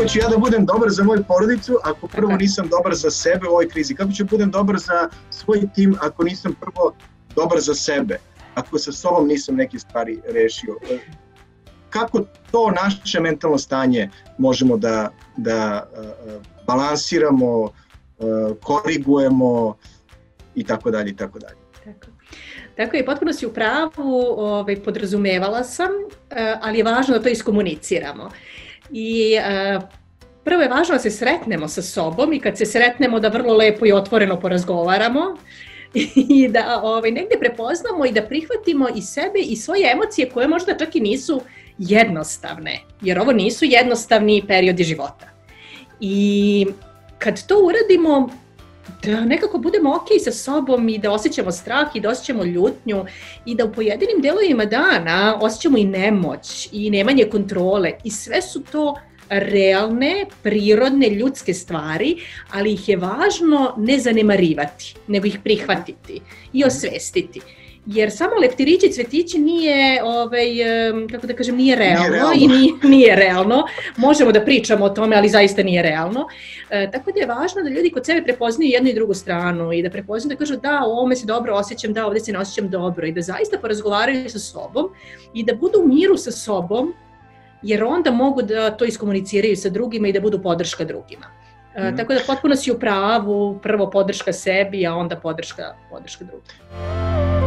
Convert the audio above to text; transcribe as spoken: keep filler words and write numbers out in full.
kako ću ja da budem dobar za moju porodicu ako prvo nisam dobar za sebe u ovoj krizi? Kako ću budem dobar za svoj tim ako nisam prvo dobar za sebe? Ako sa sobom nisam neke stvari rešio? Kako to naše mentalno stanje možemo da, da uh, balansiramo, uh, korigujemo i tako dalje i tako dalje. Tako. Tako je, potpuno si u pravu, ovaj, podrazumevala sam, ali je važno da to iskomuniciramo. I prvo je važno da se sretnemo sa sobom i kad se sretnemo da vrlo lepo i otvoreno porazgovaramo i da ovaj, negdje prepoznamo i da prihvatimo i sebe i svoje emocije koje možda čak i nisu jednostavne, jer ovo nisu jednostavni periodi života. I kad to uradimo, da nekako budemo ok sa sobom i da osjećamo strah i da osjećamo ljutnju i da u pojedinim delovima dana osjećamo i nemoć i nemanje kontrole i sve su to realne, prirodne, ljudske stvari, ali ih je važno ne zanemarivati, nego ih prihvatiti i osvestiti. Jer samo leptirići i cvetići nije, ovaj, kako da kažem, nije realno, nije realno. i nije, nije realno. Možemo da pričamo o tome, ali zaista nije realno. E, tako da je važno da ljudi kod sebe prepoznaju jednu i drugu stranu i da prepoznaju da kažu da, u ovome se dobro osjećam, da, ovdje se ne osjećam dobro i da zaista porazgovaraju sa sobom i da budu u miru sa sobom, jer onda mogu da to iskomuniciraju sa drugima i da budu podrška drugima. E, mm. Tako da potpuno si u pravu, prvo podrška sebi, a onda podrška, podrška drugima.